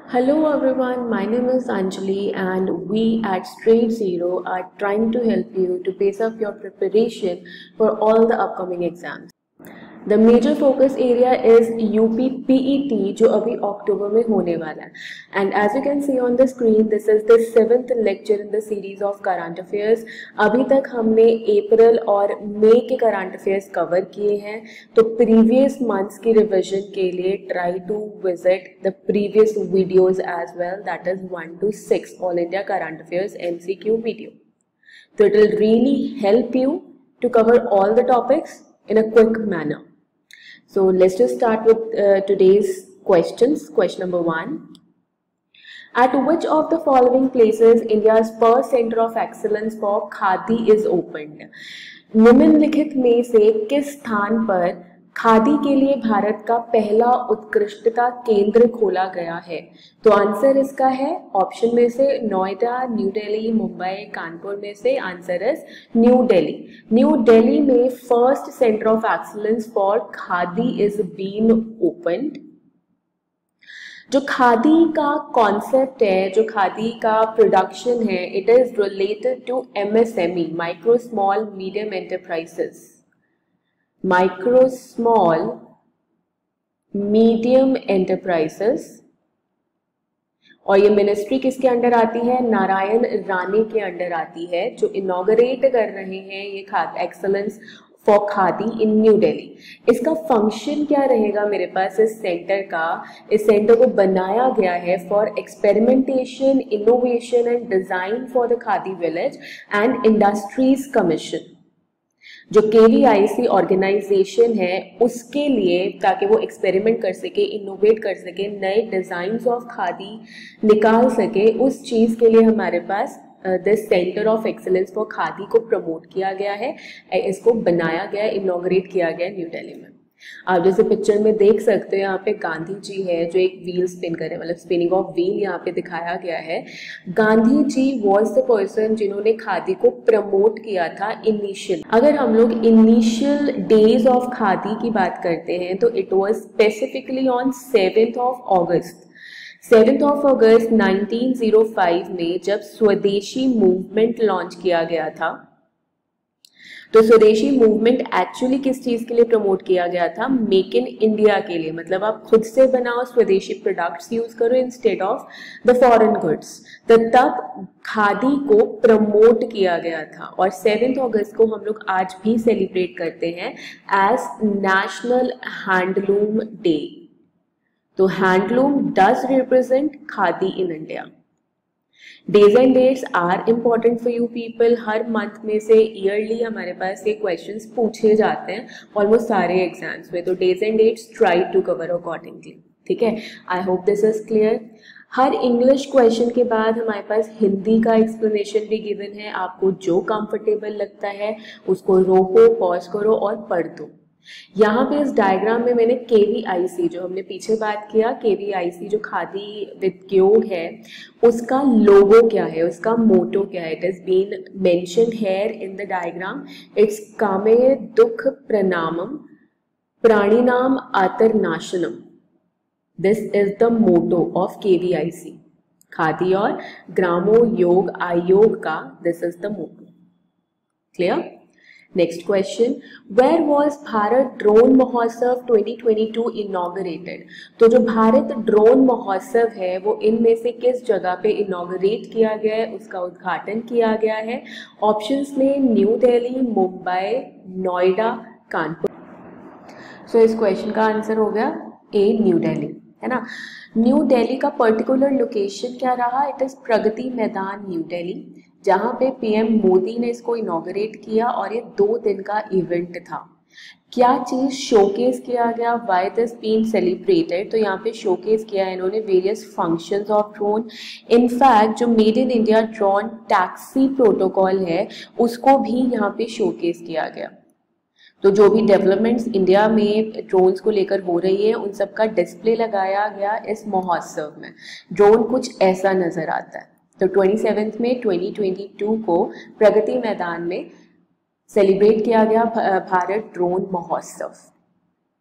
Hello everyone, my name is Anjali and we at Straight Zero are trying to help you to pace up your preparation for all the upcoming exams. The major focus area is UP PET जो अभी अक्टूबर में होने वाला है. And as you can see on the screen, this is the 7th lecture in the series of current affairs. अभी तक हमने अप्रैल और मई के करंट अफेयर्स कवर किए हैं. तो प्रीवियस मंथ्स की रिविजन के लिए try to visit the previous videos as well, that is 1 to 6 all India current affairs MCQ video. So it will really help you to cover all the topics in a quick manner. So let's just start with today's questions. Question number 1. At which of the following places India's first center of excellence for khadi is opened? निम्नलिखित में से किस स्थान पर खादी के लिए भारत का पहला उत्कृष्टता केंद्र खोला गया है? तो आंसर इसका है ऑप्शन में से नोएडा, न्यू दिल्ली, मुंबई, कानपुर में से answer is new Delhi. New Delhi में first centre of excellence for khadi is been opened. जो खादी का कॉन्सेप्ट है, जो खादी का प्रोडक्शन है, it is related to MSME, micro small medium enterprises. Micro small medium enterprises. और ये मिनिस्ट्री किसके अंडर आती है? नारायण राणे के अंडर आती है, जो इनॉग्रेट कर रहे हैं ये khadi excellence for khadi in new Delhi. इसका फंक्शन क्या रहेगा मेरे पास इस सेंटर का? इस सेंटर को बनाया गया है for experimentation, innovation and design for the khadi village and industries commission. जो KVIC ऑर्गेनाइजेशन है उसके लिए, ताकि वो एक्सपेरिमेंट कर सके, इनोवेट कर सके, नए डिजाइन ऑफ खादी निकाल सके, उस चीज के लिए हमारे पास this centre of excellence for khadi को प्रमोट किया गया है. इसको बनाया गया, इनॉग्रेट किया गया न्यू दिल्ली में. आप जैसे पिक्चर में देख सकते हो, यहाँ पे गांधी जी है जो एक व्हील स्पिन कर रहे हैं, मतलब स्पिनिंग ऑफ व्हील यहाँ पे दिखाया गया है. Gandhi ji was the person जिन्होंने खादी को प्रमोट किया था इनिशियल. अगर हम लोग इनिशियल डेज ऑफ खादी की बात करते हैं तो it was specifically on 7th of August. 7th of August 1905 में जब स्वदेशी मूवमेंट लॉन्च किया गया था. तो स्वदेशी मूवमेंट एक्चुअली किस चीज के लिए प्रमोट किया गया था? मेक इन इंडिया के लिए. मतलब आप खुद से बनाओ, स्वदेशी प्रोडक्ट्स यूज करो instead of the foreign goods. तो तब खादी को प्रमोट किया गया था. और 7th अगस्त को हम लोग आज भी सेलिब्रेट करते हैं एज नेशनल हैंडलूम डे. तो handloom does represent khadi in India. Days and dates are important for you people. हर मंथ में से ईयरली हमारे पास ये क्वेश्चंस पूछे जाते हैं ऑलमोस्ट सारे एग्जाम्स में. तो days and dates try to cover accordingly. ठीक है, I hope this is clear. हर इंग्लिश क्वेश्चन के बाद हमारे पास हिंदी का एक्सप्लेनेशन भी गिवन है. आपको जो कंफर्टेबल लगता है उसको रोको, पॉज करो और पढ़ दो. यहाँ पे इस डायग्राम में मैंने KVIC, जो हमने पीछे बात किया, KVIC जो खादी उद्योग है उसका लोगो क्या है, उसका मोटो क्या है, it is been mentioned here in the diagram. It's कामे दुख प्रणामम प्राणिनाम आतरनाशनम. This is the motto of KVIC, khadi और ग्रामो योग आयोग का. This is the motto. Clear? Next question, where was Bharat drone Mahotsav 2022 inaugurated? तो जो भारत ड्रोन महोत्सव है वो इनमें से किस जगह पे इनॉग्रेट किया गया है, उसका उद्घाटन किया गया है? ऑप्शंस में न्यू दिल्ली, मुंबई, नोएडा, कानपुर. सो इस क्वेश्चन का आंसर हो गया A, न्यू दिल्ली, है ना. न्यू दिल्ली का पर्टिकुलर लोकेशन क्या रहा? It is Pragati Maidan, new Delhi, जहां पे PM मोदी ने इसको इनॉग्रेट किया और ये 2 दिन का इवेंट था. क्या चीज शोकेस किया गया? Why this been celebrated? तो यहाँ पे शोकेस किया इन्होंने various functions of drone. In fact जो made in India drone taxi protocol है उसको भी यहाँ पे शोकेस किया गया. तो जो भी डेवलपमेंट्स इंडिया में ड्रोन्स को लेकर हो रही है उन सब का डिस्प्ले लगाया गया इस महोत्सव में. ड्रोन कुछ ऐसा नजर आता है. तो 27 में 2022 को प्रगति मैदान में सेलिब्रेट किया गया भारत ड्रोन महोत्सव.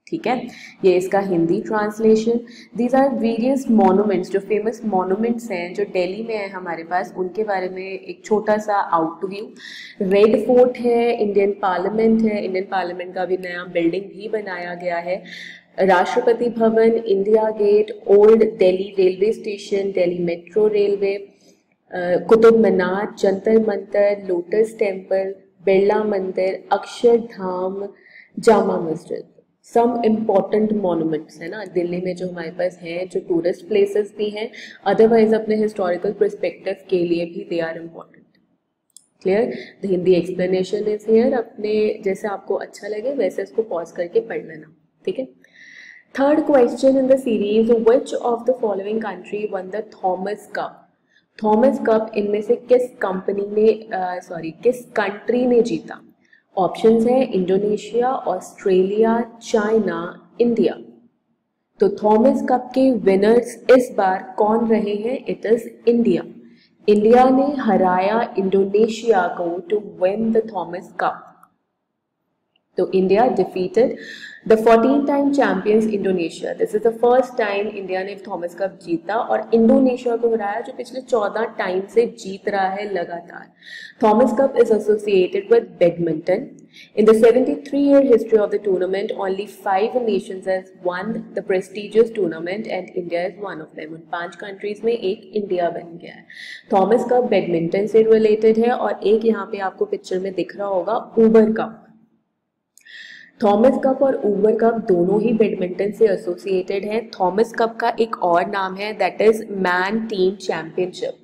ठीक है, ये इसका Hindi translation. These are various monuments, जो फेमस मॉन्यूमेंट्स हैं जो दिल्ली में है हमारे पास, उनके बारे में एक छोटा सा आउटव्यू। रेड फोर्ट है, इंडियन पार्लियामेंट है, इंडियन पार्लियामेंट का भी नया बिल्डिंग भी बनाया गया है, Rashtrapati Bhavan, India gate, old Delhi railway station, Delhi metro railway, Qutub Minar, Jantar Mantar, lotus temple, Birla Mandir, Akshardham, Jama Masjid. Some important monuments है ना दिल्ली में जो हमारे पास हैं, जो टूरिस्ट प्लेसेस भी हैं, अदरवाइज अपने हिस्टोरिकल पर्सपेक्टिव के लिए भी they are important. Clear? The Hindi explanation is here. अपने जैसे आपको अच्छा लगे वैसे इसको पॉज करके पढ़ लेना, ठीक है। Third question in the series, which of the following country won the Thomas cup? Thomas cup इनमें से किस कंपनी ने किस कंट्री ने जीता? ऑप्शंस है इंडोनेशिया, ऑस्ट्रेलिया, चाइना, इंडिया। तो थॉमस कप के विनर्स इस बार कौन रहे हैं? It is India. इंडिया ने हराया इंडोनेशिया को to win the Thomas cup. तो India defeated the 14 time champions Indonesia. This is the first time India ने थॉमस कप जीता और इंडोनेशिया को हराया जो पिछले 14 टाइम से जीत रहा है लगातार। Thomas cup is associated with badminton. In the 73-year history of the tournament, only 5 nations has won the prestigious tournament and India is one of them. उन 5 कंट्रीज में एक इंडिया बन गया है। थॉमस कप बैडमिंटन से related है और एक यहाँ पे आपको पिक्चर में दिख रहा होगा उबर कप। थॉमस कप और उबर कप दोनों ही बैडमिंटन से एसोसिएटेड है। थॉमस कप का एक और नाम है, that is man team championship.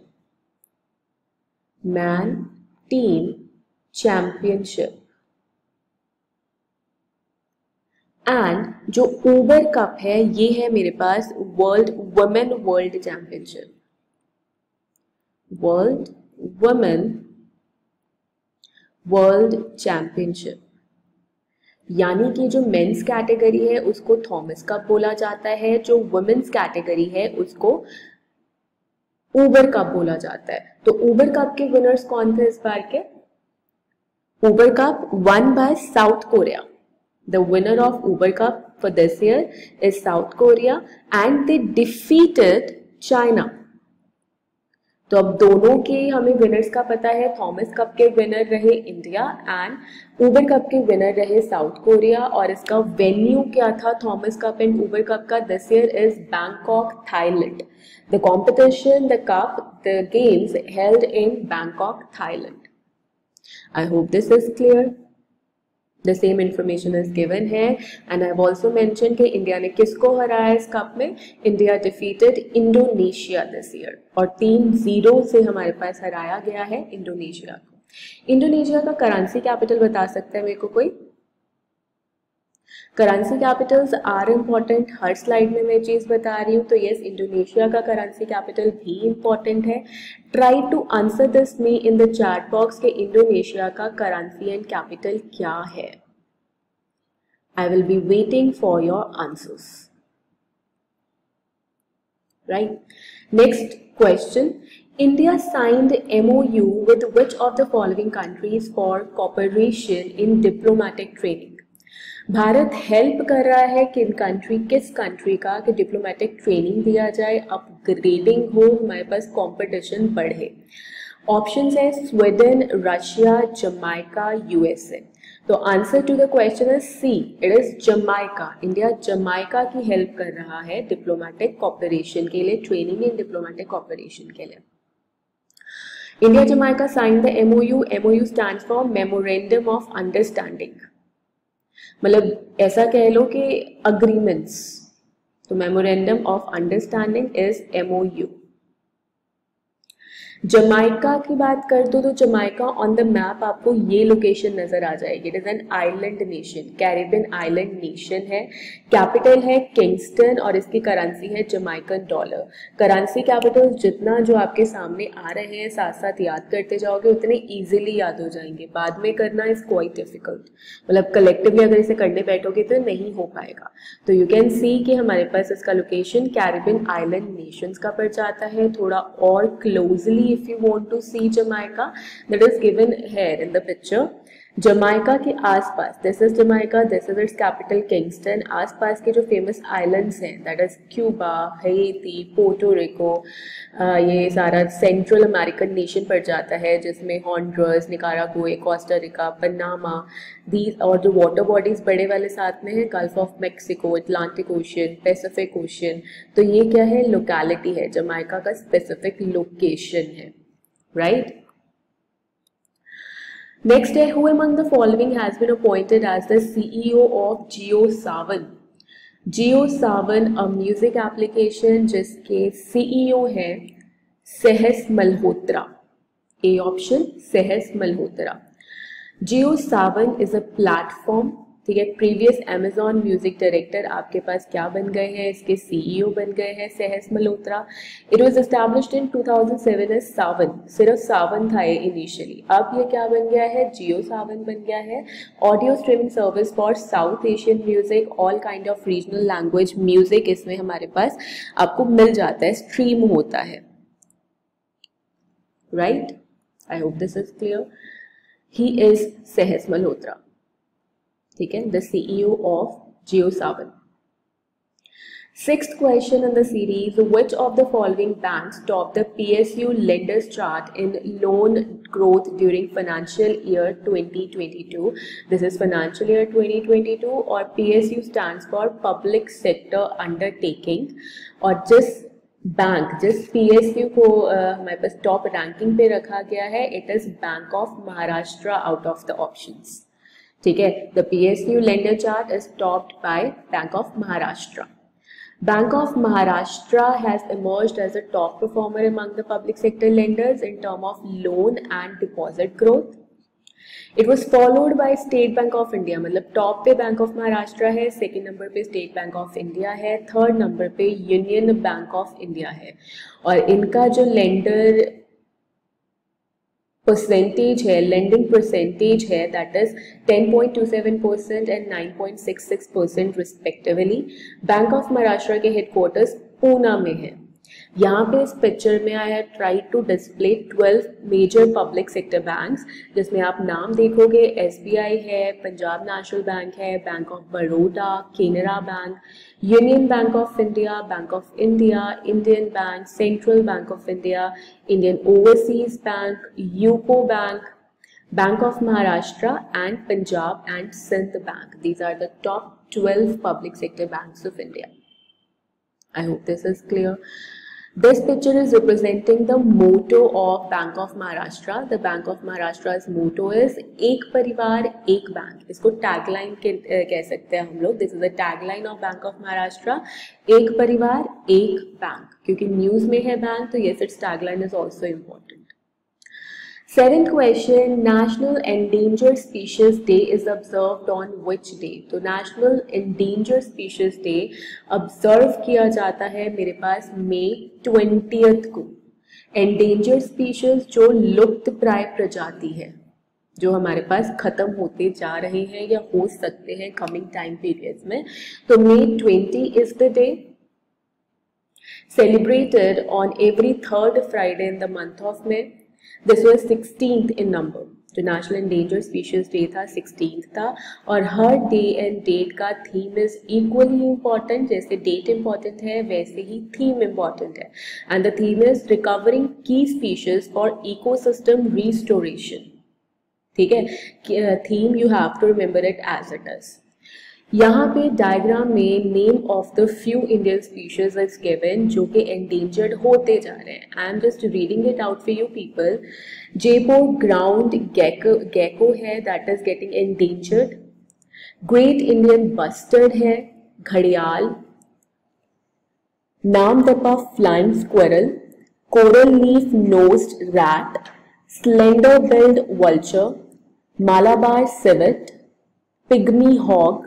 Man team championship. And जो उबर कप है ये है मेरे पास world women world championship. World women world championship, यानी कि जो मेंस कैटेगरी है उसको थॉमस कप बोला जाता है, जो वुमेन्स कैटेगरी है उसको उबर कप बोला जाता है। तो उबर कप के विनर्स कौन थे इस बार के? Uber cup won by South Korea. The winner of Uber Cup for this year is South Korea and they defeated China. तो अब दोनों के हमें विनर्स का पता है। थॉमस कप के विनर रहे इंडिया एंड उबर कप के विनर रहे साउथ कोरिया। और इसका वेन्यू क्या था Thomas cup and Uber cup का? This year is Bangkok, Thailand. The competition, the cup, the games held in Bangkok, Thailand. I hope this is clear. The same information is given here and I have also mentioned कि India ने किसको हराया इस कप में? India defeated Indonesia this year और 3-0 से हमारे पास हराया गया है इंडोनेशिया को। इंडोनेशिया का करेंसी कैपिटल बता सकता है मेरे को कोई? करेंसी कैपिटल्स आर इम्पॉर्टेंट, हर स्लाइड में मैं चीज बता रही हूँ। तो यस, इंडोनेशिया का करेंसी कैपिटल भी इम्पॉर्टेंट है। Try to answer this me in the chat box के इंडोनेशिया का करेंसी एंड कैपिटल क्या है। I will be waiting for your answers. Right, next question, India signed MOU with which of the following countries for cooperation in diplomatic training? Bharat help कर रहा है किस country का कि डिप्लोमेटिक ट्रेनिंग दिया जाए, अपग्रेडिंग हो, हमारे पास कंपटीशन बढ़े। ऑप्शंस है स्वीडन, रशिया, जमाइका, यूएसए। तो answer to the question is C, it is Jamaica. India Jamaica की हेल्प कर रहा है डिप्लोमेटिक कॉपरेशन के लिए, ट्रेनिंग इन डिप्लोमेटिक कॉपरेशन के लिए। India Jamaica sign the MOU। MOU stands for memorandum of understanding, मतलब ऐसा कह लो कि अग्रीमेंट्स। तो memorandum of understanding is MOU। Jamaica की बात कर दो तो जमाइका ऑन द मैप आपको ये लोकेशन नजर आ जाएगी। It is an island nation, Caribbean island nation है। कैपिटल है किंगस्टन और इसकी करेंसी है जमाइकन डॉलर। करेंसी कैपिटल जितना जो आपके सामने आ रहे हैं साथ साथ याद करते जाओगे उतने इजीली याद हो जाएंगे। बाद में करना इज क्वाइट डिफिकल्ट, मतलब कलेक्टिवली अगर इसे करने बैठोगे तो नहीं हो पाएगा। तो यू कैन सी कि हमारे पास इसका लोकेशन कैरिबियन आइलैंड नेशंस का पड़ जाता है। थोड़ा और closely if you want to see Jamaica, that is given here in the picture, Jamaica के आसपास, this is Jamaica, this is its capital Kingston, आसपास के जो फेमस आइलैंड्स हैं that is Cuba, Haiti, Puerto Rico, ये सारा Central American nation पड़ जाता है जिसमें Honduras, Nicaragua, Costa Rica, Panama, these, और जो वाटर बॉडीज बड़े वाले साथ में है Gulf of Mexico, Atlantic Ocean, Pacific Ocean. तो ये क्या है, लोकेलिटी है, जमाइका का स्पेसिफिक लोकेशन है, राइट। Next है, who among the following has been appointed as the CEO of JioSaavn? JioSaavn, a music application जिसके CEO है सहस मल्होत्रा। A option, सहस Malhotra. JioSaavn is a platform, ठीक है। प्रीवियस Amazon म्यूजिक डायरेक्टर आपके पास क्या बन गए हैं, इसके CEO बन गए हैं Sahas Malhotra. It was established in 2007 as Saavn, सिर्फ सावन था ये इनिशियली, अब ये क्या बन गया है, JioSaavn बन गया है। Audio streaming service for South Asian music, all kind of regional language music इसमें हमारे पास आपको मिल जाता है, स्ट्रीम होता है, right. I hope this is clear. He is Sahas Malhotra, ठीक है, the CEO of JioSaavn. Sixth question in the series, which of the following banks topped the PSU lenders chart in loan growth during financial year 2022? This is financial year 2022 और PSU stands for Public Sector Undertaking, और जिस bank, जिस PSU को हमारे पास top ranking पे रखा गया है, it is Bank of Maharashtra out of the options, ठीक है। The PSU lender chart is topped by Bank of Maharashtra. Bank of Maharashtra has emerged as a top performer among the public sector lenders in terms of loan and deposit growth. It was followed by State Bank of India, मतलब top पे Bank of Maharashtra है, second number पे State Bank of India है, third number पे Union Bank of India है। और इनका जो लेंडर परसेंटेज है, लेंडिंग परसेंटेज है, that is 10.27% and 9.66% respectively. Bank of Maharashtra के हेडक्वार्टर्स पूना में है। यहाँ पे इस पिक्चर में I have tried to display 12 major public sector banks, जिसमें आप नाम देखोगे SBI है, पंजाब नेशनल बैंक है, Bank of Baroda, Canara Bank, Union Bank of India, Bank of India, Indian Bank, Central Bank of India, Indian Overseas Bank, UCO Bank, Bank of Maharashtra and Punjab and Sind Bank. These are the top 12 public sector banks of India. I hope this is clear. This picture is representing the motto of Bank of Maharashtra. The Bank of Maharashtra's motto is एक परिवार एक bank. इसको tagline कह सकते हैं हम लोग। This is the tagline of Bank of Maharashtra. एक परिवार एक बैंक, क्योंकि न्यूज में है बैंक, तो yes, its tagline is also important. Seventh question, National Endangered Species Day is observed on which day? तो National Endangered Species Day observe किया जाता है मेरे पास May 20th को। Endangered Species जो लुप्त प्राय प्रजाति है, जो हमारे पास खत्म होते जा रहे हैं या हो सकते हैं कमिंग टाइम पीरियड्स में, तो May 20 is the day celebrated on every third Friday in the month of May. This was 16th in number. जो नेशनल एंडेंजर्ड स्पीशीज डे था 16th था, और हर डे एंड डेट का थीम इज इक्वली इम्पॉर्टेंट। जैसे date important है वैसे ही थीम इम्पॉर्टेंट है, and the theme is recovering key species for ecosystem restoration, ठीक है। Theme you have to remember it as it is. यहाँ पे डायग्राम में name of the few Indian species is given जो कि एंडेंजर्ड होते जा रहे हैं। आई am just reading it out for you people. Jaipur ground gecko है, that is getting endangered. Great Indian bustard है, घड़ियाल। Namdapha flying squirrel, coral leaf nosed rat, slender billed vulture, Malabar civet, pygmy hog,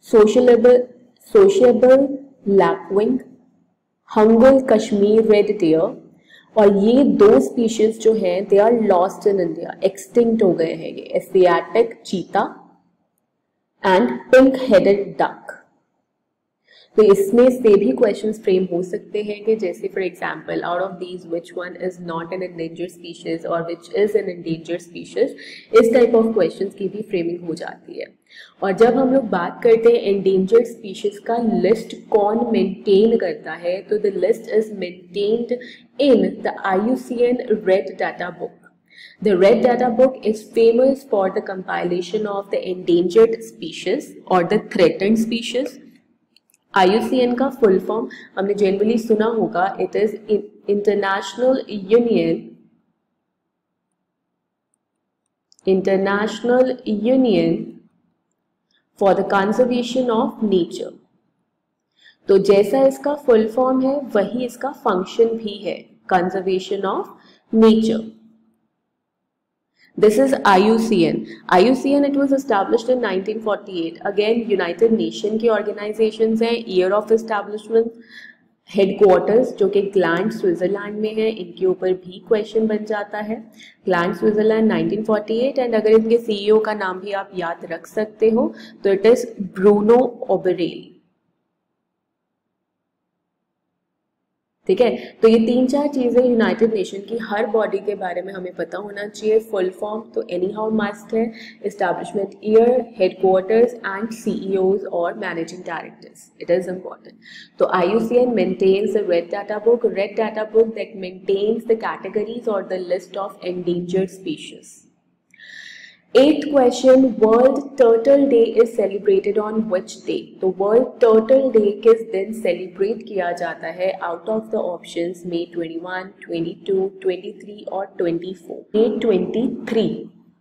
sociable lapwing, hangul Kashmir red deer. और ये दो species जो हैं they are lost in India, extinct हो गए हैं। ये Asiatic cheetah and pink headed duck. तो इसमें से भी क्वेश्चंस फ्रेम हो सकते हैं कि जैसे for example out of these which one is not an endangered species और which is an endangered species, इस टाइप ऑफ क्वेश्चंस की भी फ्रेमिंग हो जाती है। और जब हम लोग बात करते हैं एंडेंजर्ड स्पीशीज का लिस्ट कौन मेंटेन करता है, तो the list is maintained in the IUCN red data book. The Red Data Book is famous for the compilation of the endangered species or the threatened species. IUCN का full form हमने generally सुना होगा, it is International Union for the Conservation of Nature. तो जैसा इसका full form है वही इसका फंक्शन भी है, conservation of nature. This is IUCN. IUCN it was established in 1948. Again, United Nation की organizations हैं. Year of establishment, headquarters जो कि ग्लैंड स्विट्जरलैंड में है, इनके ऊपर भी क्वेश्चन बन जाता है। ग्लैंड स्विट्जरलैंड 1948 एंड अगर इनके CEO का नाम भी आप याद रख सकते हो तो इट इज ब्रूनो ओबरेल। ठीक है, तो ये 3-4 चीजें यूनाइटेड नेशन की हर बॉडी के बारे में हमें पता होना चाहिए। फुल फॉर्म तो एनी हाउ मस्ट है, establishment year, headquarters and CEOs और managing directors, it is important. तो IUCN maintains the red data book that maintains the categories और the list of endangered species. 8th question, World Turtle Day is celebrated on which day? तो World Turtle Day किस दिन celebrate किया जाता है? Out of the options May 21, 22, 23 और 24। May 23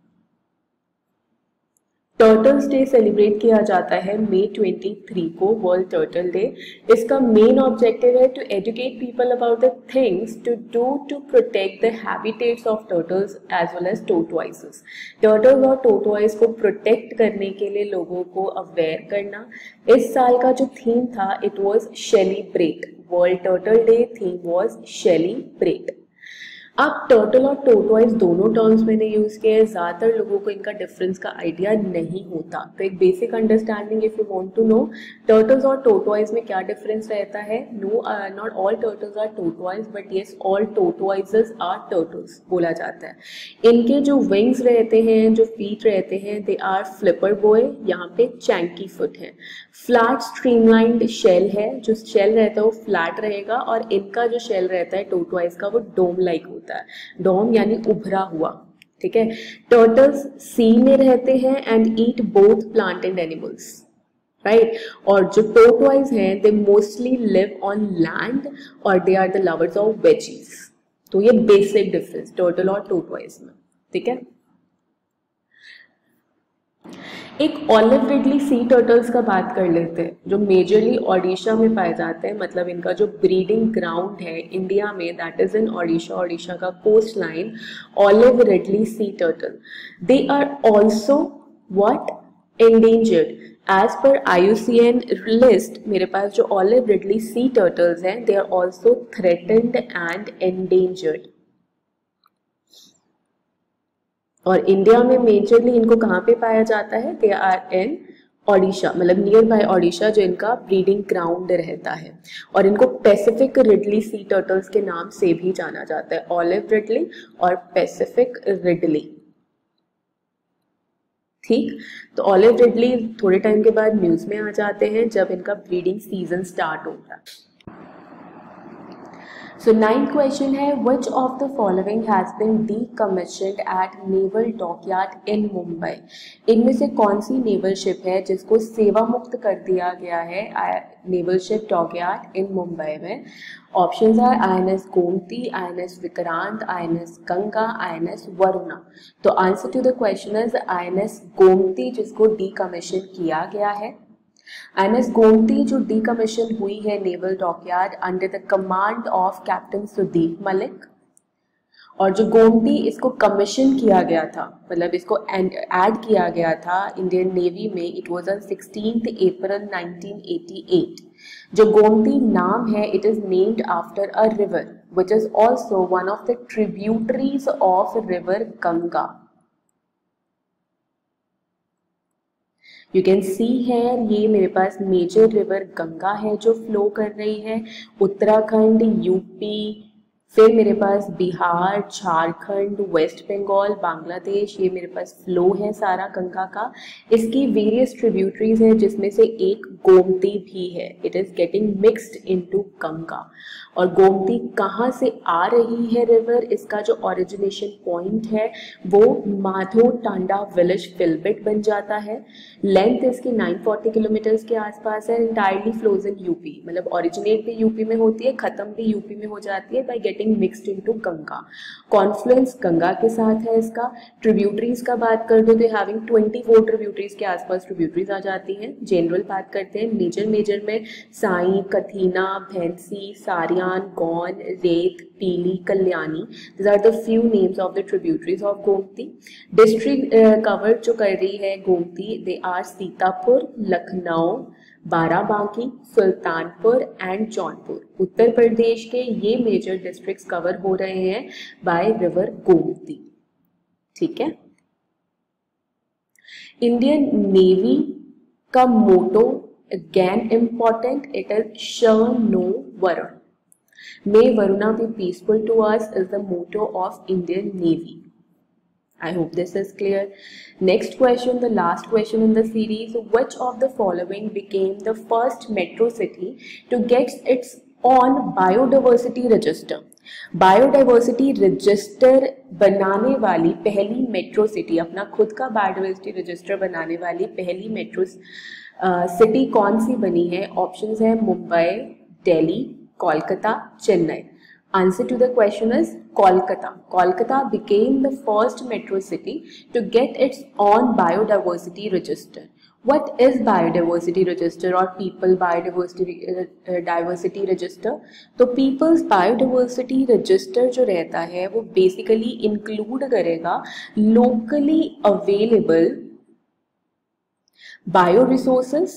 turtles day celebrate किया जाता है May 23 को, वर्ल्ड टर्टल डे। इसका मेन ऑब्जेक्टिव है to educate people about the things to do to protect the habitats of turtles as well as tortoises. Turtles और tortoise को protect करने के लिए लोगों को अवेयर करना। इस साल का जो थीम था it was celebrate, World Turtle Day theme was celebrate. अब टर्टल और टोर्टोइस दोनों टर्म्स मैंने यूज किए हैं, ज्यादातर लोगों को इनका डिफरेंस का आइडिया नहीं होता, तो एक basic understanding if you want to know turtles और टोर्टोइस में क्या डिफरेंस रहता है। No, not all turtles are tortoise but yes all tortoises are turtles बोला जाता है। इनके जो विंग्स रहते हैं, जो फीट रहते हैं, दे आर फ्लिपर बॉय, यहाँ पे चैंकी फुट है। फ्लैट स्ट्रीमलाइंड शेल है, जो शेल रहता है वो फ्लैट रहेगा और इनका जो शेल रहता है टोर्टोइस का वो डोम लाइक होता है, डोम यानी उभरा हुआ। ठीक है, टर्टल्स सी में रहते हैं and eat both plant and animals, right. और जो टोर्टोइस हैं they mostly live on land और they are the lovers of veggies. तो ये बेसिक डिफरेंस टर्टल और टोर्टोइस में। ठीक है, एक ऑलिव रिडली सी टर्टल्स का बात कर लेते हैं जो मेजरली ओडिशा में पाए जाते हैं, मतलब इनका जो ब्रीडिंग ग्राउंड है इंडिया में that is in Odisha, Odisha का coastline. Olive ridley sea turtle, they are also what, endangered. As per IUCN list मेरे पास जो ऑलिव रिडली सी टर्टल्स हैं they are also threatened and endangered. और India में majorly इनको कहाँ पे पाया जाता है, दे आर इन ओडिशा, मतलब नियर बाय ओडिशा जो इनका ब्रीडिंग ग्राउंड रहता है। और इनको पैसिफिक रिडली सी टर्टल्स के नाम से भी जाना जाता है, ऑलिव रिडली और पैसिफिक रिडली। ठीक, तो ऑलिव रिडली थोड़े टाइम के बाद न्यूज में आ जाते हैं जब इनका ब्रीडिंग सीजन स्टार्ट होता है। So 9th question है, which of the following has been decommissioned at Naval Dockyard in Mumbai? इनमें से कौन सी नेवल शिप है जिसको सेवा मुक्त कर दिया गया है naval ship dockyard in Mumbai में? Options are INS Gomati, INS Vikrant, INS Ganga, INS Varuna. तो answer to the question is INS Gomati जिसको डीकमीशन किया गया है। INS गोमती जो डीकमीशन हुई है naval dockyard under the command of captain Sudeep Malik. और जो गोमती इसको कमीशन किया गया था, मतलब इसको ऐड किया गया था इंडियन नेवी में, इट वाज ऑन 16 अप्रैल 1988। जो गोमती नाम है it is named after a river which is also one of the tributaries of river Ganga. You can see है ये मेरे पास मेजर रिवर गंगा है जो फ्लो कर रही है, उत्तराखंड, यूपी, फिर मेरे पास बिहार, झारखंड, वेस्ट बंगाल, बांग्लादेश, ये मेरे पास फ्लो है सारा गंगा का। इसकी वेरियस ट्रिब्यूटरीज है जिसमें से एक गोमती भी है, it is getting mixed into Ganga. और गोमती कहाँ से आ रही है रिवर, इसका जो ओरिजिनेशन पॉइंट है वो माधो टांडा विलेज फिलबिट बन जाता है। लेंथ इसकी 940 किलोमीटर्स के आसपास है, इंटायरली फ्लोज इन यूपी, मतलब ओरिजिनेट भी यूपी में होती है, खत्म भी यूपी में हो जाती है by getting mixed into Ganga. Confluence Ganga के साथ है इसका। ट्रिब्यूटरीज का बात कर दो तो हैविंग 24 ट्रिब्यूटरीज के आसपास ट्रिब्यूटरीज आ जाती हैं। जनरल बात करते हैं, मेजर में साई, कथीना, भैंसी, सारियान, Gon, Reth, Pili, Kalyani, these are the few names of the tributaries of Gomati. District cover जो कर रही है Gomati, they are Sitapur, Lucknow, Barabanki, Sultanpur and Jaunpur. Uttar Pradesh के ये मेजर डिस्ट्रिक्ट्स कवर हो रहे हैं बाय रिवर गोमती। ठीक है। इंडियन नेवी का motto again important, it is शर्व नो वरुण। May Varuna be peaceful to us is the motto of Indian Navy. I hope this is clear. Next question, the last question in the series. Which of the following became the first metro city to get its own biodiversity register? Biodiversity register बनाने वाली पहली metro city, अपना खुद का biodiversity register बनाने वाली पहली metro city कौन सी बनी है? ऑप्शंस है Mumbai, Delhi, Kolkata, Chennai. Answer to the question is Kolkata. Kolkata became the first metro city to get its own biodiversity register. What is biodiversity register or people diversity register? तो people's biodiversity register जो रहता है वो basically include करेगा locally available bioresources,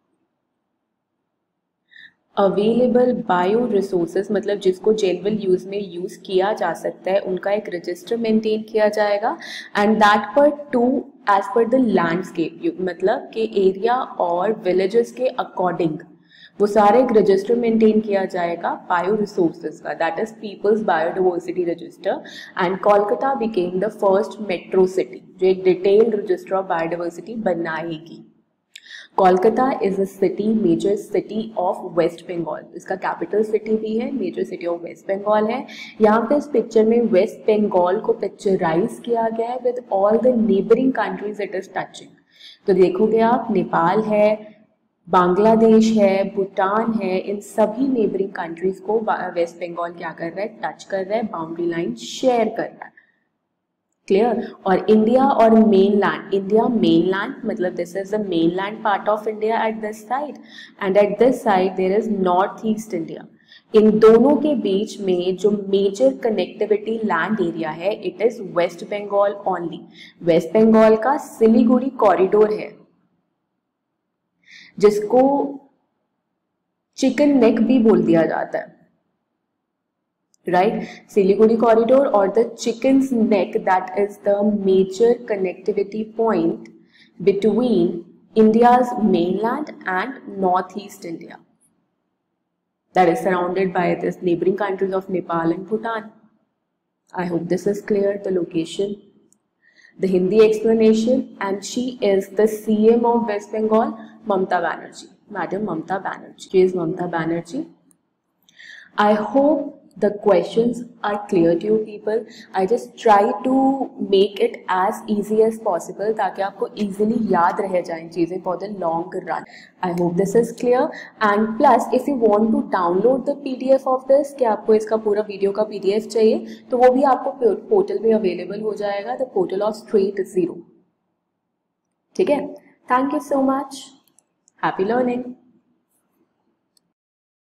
available bioresources मतलब जिसको general use में use किया जा सकता है, उनका एक रजिस्टर मेंटेन किया जाएगा। And that per to as per the landscape, मतलब के एरिया और विलेजेस के अकॉर्डिंग वो सारे एक रजिस्टर मेंटेन किया जाएगा बायो रिसोर्सेज का, that is people's biodiversity register. And Kolkata became the first metro city जो एक डिटेल्ड रजिस्टर ऑफ बायोडाइवर्सिटी बनाएगी। Kolkata is a city, major city of West Bengal, इसका कैपिटल सिटी भी है, major city of West Bengal है। यहाँ पे इस पिक्चर में वेस्ट बंगाल को पिक्चराइज किया गया है with all the neighbouring countries it is touching. तो देखोगे आप, नेपाल है, बांग्लादेश है, भूटान है, इन सभी नेबरिंग कंट्रीज को वेस्ट बंगाल क्या कर रहा है? टच कर रहा है, बाउंड्री लाइन शेयर कर रहा है। क्लियर। और इंडिया और मेनलैंड, इंडिया मेनलैंड मतलब this is the mainland part of India at this side and at this side there is north east India. इन दोनों के बीच में जो मेजर कनेक्टिविटी लैंड एरिया है it is West Bengal only. West Bengal का सिलीगुड़ी कॉरिडोर है जिसको चिकन नेक भी बोल दिया जाता है, right? Siliguri corridor or the Chicken's Neck, that is the major connectivity point between India's mainland and northeast India, that is surrounded by this neighboring countries of Nepal and Bhutan. I hope this is clear. The location, the Hindi explanation, and she is the CM of West Bengal, Mamata Banerjee, Madam Mamata Banerjee. She is Mamata Banerjee. I hope the questions are clear to you people. I just try to make it as easy as possible ताकि आपको easily याद रह जाएं चीज़ें for the long run. I hope this is clear. And plus if you want to download the PDF of this, कि आपको इसका पूरा वीडियो का PDF चाहिए, तो वो भी आपको पोर्टल पे अवेलेबल हो जाएगा, the portal of Straight Zero. ठीक है? Thank you so much. Happy learning.